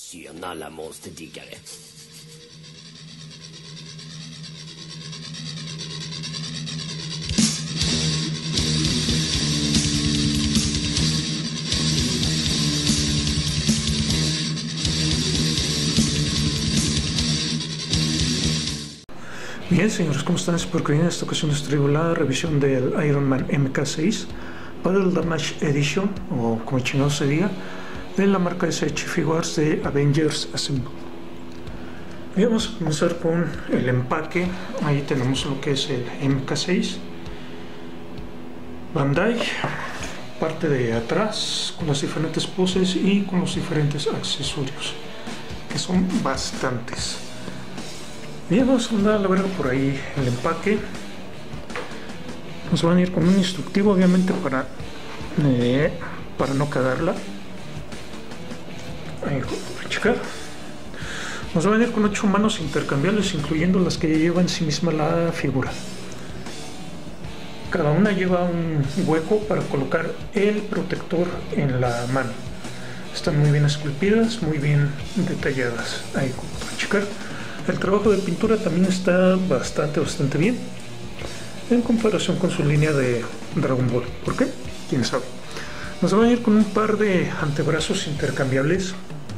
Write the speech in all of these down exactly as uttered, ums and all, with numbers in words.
Tjena monsterdiggare. Bien, señores, ¿cómo están? Espero que bien. En esta ocasión les traigo la revisión del Iron Man M K seis Battle Damage Edition, o como chingado se diga, de la marca S H Figures de Avengers Assemble. Y vamos a comenzar con el empaque. Ahí tenemos lo que es el M K seis Bandai, parte de atrás con las diferentes poses y con los diferentes accesorios, que son bastantes. Bien, vamos a andar a la verga por ahí el empaque. Nos van a ir con un instructivo, obviamente, para, eh, para no cagarla. Ahí, para checar. Nos van a ir con ocho manos intercambiables, incluyendo las que lleva en sí misma la figura. Cada una lleva un hueco para colocar el protector en la mano. Están muy bien esculpidas, muy bien detalladas. Ahí, para checar. El trabajo de pintura también está bastante, bastante bien en comparación con su línea de Dragon Ball. ¿Por qué? ¿Quién sabe? Nos van a ir con un par de antebrazos intercambiables.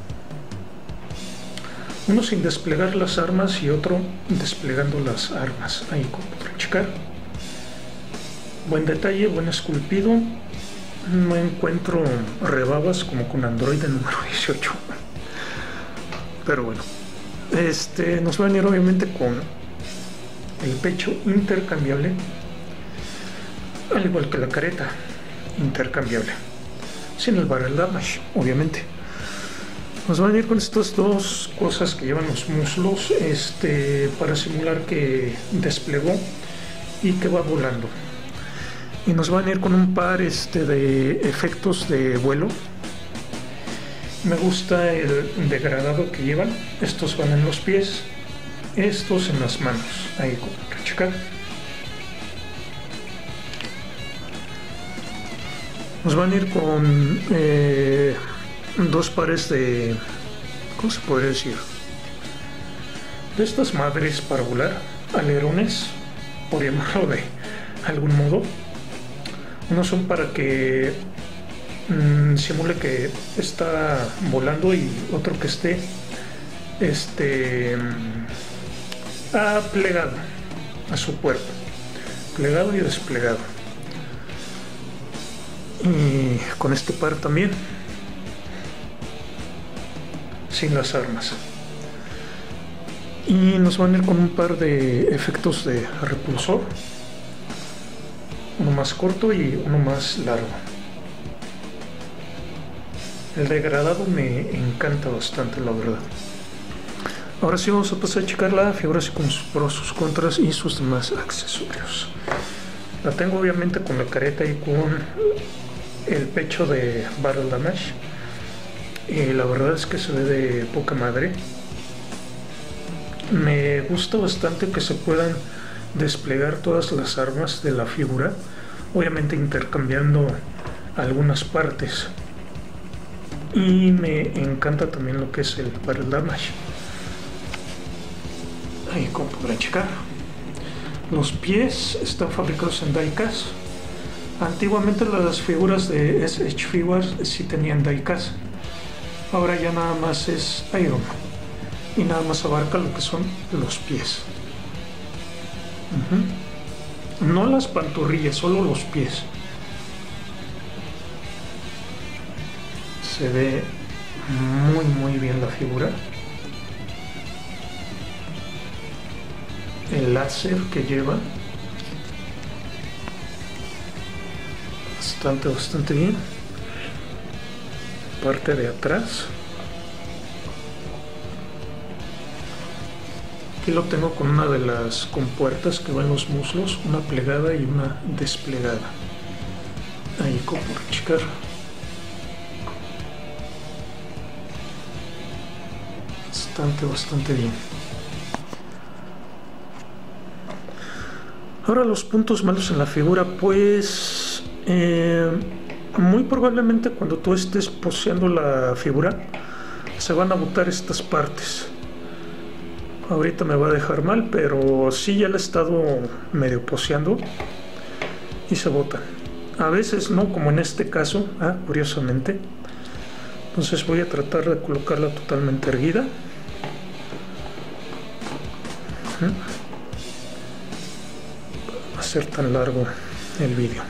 Uno sin desplegar las armas y otro desplegando las armas. Ahí, para checar. Buen detalle, buen esculpido. No encuentro rebabas como con Android número dieciocho. Pero bueno. Este, nos va a venir obviamente con el pecho intercambiable, al igual que la careta intercambiable, sin el barrel damage, obviamente. Nos va a venir con estas dos cosas que llevan los muslos, este, para simular que desplegó y que va volando. Y nos va a venir con un par este, de efectos de vuelo. Me gusta el degradado que llevan. Estos van en los pies, estos en las manos. Ahí, para checar. Nos van a ir con eh, dos pares de, ¿cómo se podría decir? De estas madres para volar, alerones, por llamarlo de algún modo. Unos son para que Mm, simule que está volando y otro que esté este ah, plegado a su cuerpo, plegado y desplegado. Y con este par también sin las armas. Y nos van a ir con un par de efectos de repulsor, uno más corto y uno más largo. El degradado me encanta bastante, la verdad. Ahora sí vamos a pasar a checar la figura así con sus pros, sus contras y sus demás accesorios. La tengo obviamente con la careta y con el pecho de Battle Damage. Y la verdad es que se ve de poca madre. Me gusta bastante que se puedan desplegar todas las armas de la figura, obviamente intercambiando algunas partes. Y me encanta también lo que es el Battle Damage. Ahí, como podrán checar, los pies están fabricados en die-cast. Antiguamente las figuras de S H Figures sí tenían die-cast. Ahora ya nada más es Iron Man y nada más abarca lo que son los pies. Uh-huh. No las pantorrillas, solo los pies. Se ve muy muy bien la figura. El láser que lleva bastante bastante bien. Parte de atrás. Aquí lo tengo con una de las compuertas que va en los muslos, una plegada y una desplegada. Ahí, como por checar. Bastante, bastante bien. Ahora los puntos malos en la figura, pues eh, muy probablemente cuando tú estés poseando la figura se van a botar estas partes. Ahorita me va a dejar mal, pero sí ya la he estado medio poseando y se botan. A veces no, como en este caso, ah, curiosamente. Entonces voy a tratar de colocarla totalmente erguida. Va a ser tan largo el vídeo.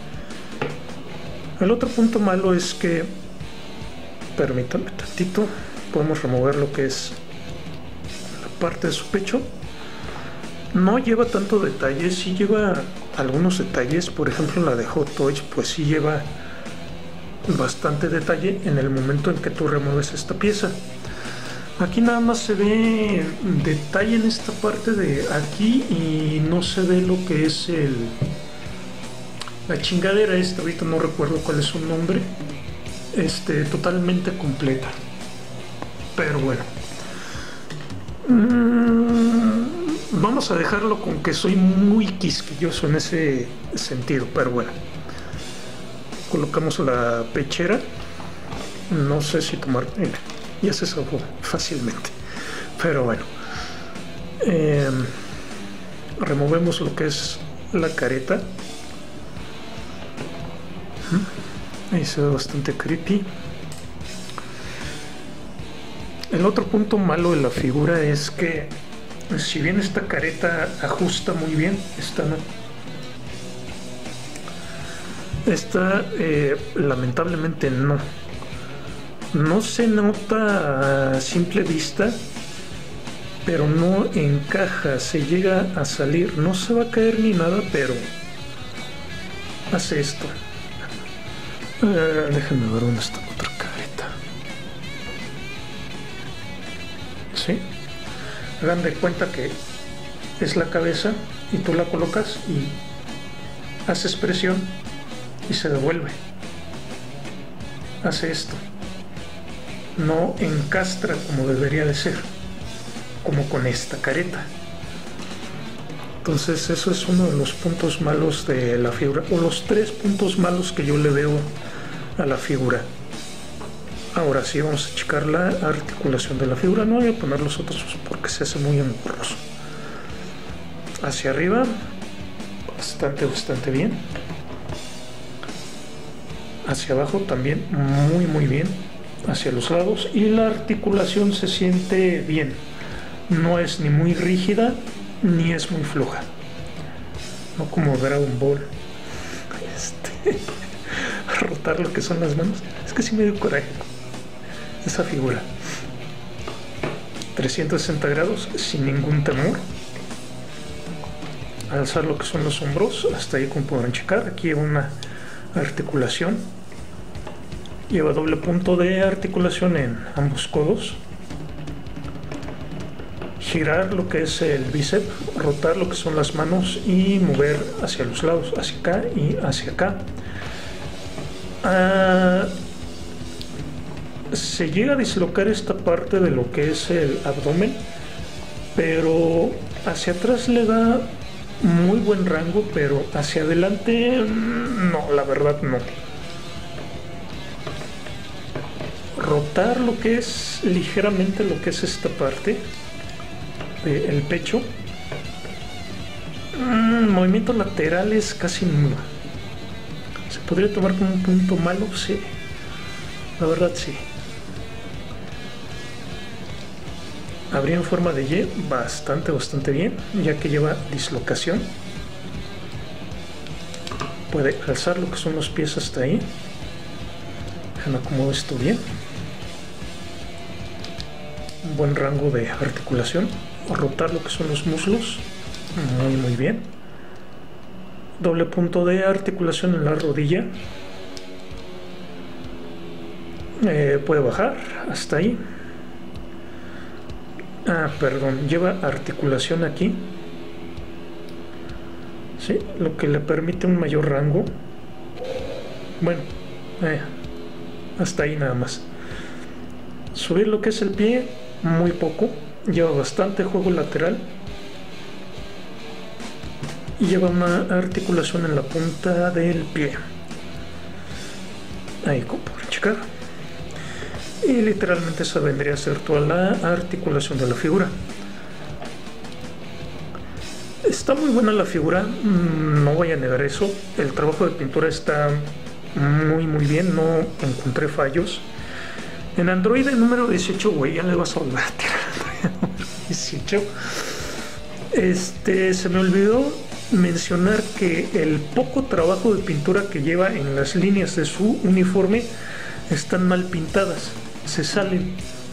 El otro punto malo es que, permítanme tantito, podemos remover lo que es la parte de su pecho. No lleva tanto detalle, sí lleva algunos detalles. Por ejemplo, la de Hot Toys, pues sí lleva bastante detalle en el momento en que tú remueves esta pieza. Aquí nada más se ve detalle en esta parte de aquí y no se ve lo que es el la chingadera esta, ahorita no recuerdo cuál es su nombre, este, totalmente completa. Pero bueno, mm, vamos a dejarlo con que soy muy quisquilloso en ese sentido. Pero bueno, colocamos la pechera. No sé si tomar, mira, ya se zafó fácilmente, pero bueno, eh, removemos lo que es la careta. Ahí se ve bastante creepy. El otro punto malo de la figura es que, si bien esta careta ajusta muy bien, esta no. Esta eh, lamentablemente no. No se nota a simple vista, pero no encaja, se llega a salir. No se va a caer ni nada, pero hace esto. Uh, déjenme ver dónde está la otra careta. ¿Sí? Hagan de cuenta que es la cabeza y tú la colocas y haces presión y se devuelve. Hace esto. No encastra como debería de ser, como con esta careta. Entonces eso es uno de los puntos malos de la figura, o los tres puntos malos que yo le veo a la figura. Ahora sí vamos a checar la articulación de la figura. No voy a poner los otros porque se hace muy engorroso. Hacia arriba bastante bastante bien. Hacia abajo también muy muy bien. Hacia los lados, y la articulación se siente bien. No es ni muy rígida ni es muy floja, no como Dragon Ball. Este, rotar lo que son las manos, es que sí me dio coraje esa figura. trescientos sesenta grados sin ningún temor. Alzar lo que son los hombros, hasta ahí como podrán checar. Aquí hay una articulación, lleva doble punto de articulación en ambos codos. Girar lo que es el bíceps, rotar lo que son las manos y mover hacia los lados, hacia acá y hacia acá. Ah, se llega a dislocar esta parte de lo que es el abdomen, pero hacia atrás le da muy buen rango, pero hacia adelante no, la verdad no. Rotar lo que es ligeramente lo que es esta parte del pecho. Mm, movimientos laterales casi nulo. ¿Se podría tomar como un punto malo? Sí, la verdad sí. Abrir en forma de Y bastante bastante bien, ya que lleva dislocación. Puede alzar lo que son los pies hasta ahí. Déjame acomodar esto bien. Un buen rango de articulación. Rotar lo que son los muslos muy muy bien. Doble punto de articulación en la rodilla. Eh, puede bajar hasta ahí. Ah, perdón, lleva articulación aquí, ¿sí? Lo que le permite un mayor rango. Bueno, eh, hasta ahí nada más. Subir lo que es el pie, muy poco. Lleva bastante juego lateral. Y lleva una articulación en la punta del pie. Ahí, como por checar. Y literalmente esa vendría a ser toda la articulación de la figura. Está muy buena la figura, no voy a negar eso. El trabajo de pintura está muy muy bien, no encontré fallos. En Android número dieciocho, güey, ya le vas a volver a tirar Android número dieciocho. Este, se me olvidó mencionar que el poco trabajo de pintura que lleva en las líneas de su uniforme están mal pintadas, se salen.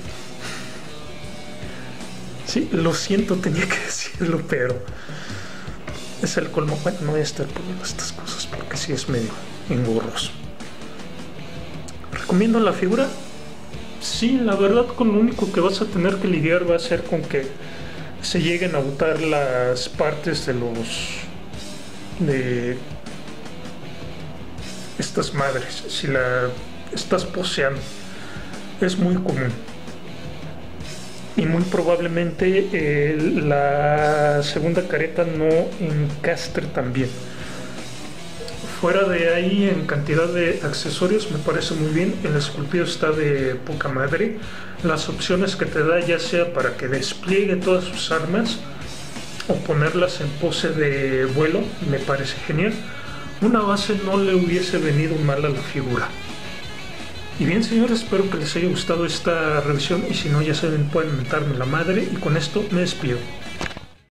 Sí, lo siento, tenía que decirlo, pero es el colmo. Bueno, no voy a estar poniendo estas cosas porque sí es medio engorroso. ¿Recomiendo la figura? Sí, la verdad, con lo único que vas a tener que lidiar va a ser con que se lleguen a botar las partes de los de estas madres si la estás poseando. Es muy común y muy probablemente eh, la segunda careta no encastre también. Fuera de ahí, en cantidad de accesorios me parece muy bien. El esculpido está de poca madre. Las opciones que te da, ya sea para que despliegue todas sus armas o ponerlas en pose de vuelo, me parece genial. Una base no le hubiese venido mal a la figura. Y bien, señores, espero que les haya gustado esta revisión, y si no, ya saben, pueden mentarme la madre, y con esto me despido.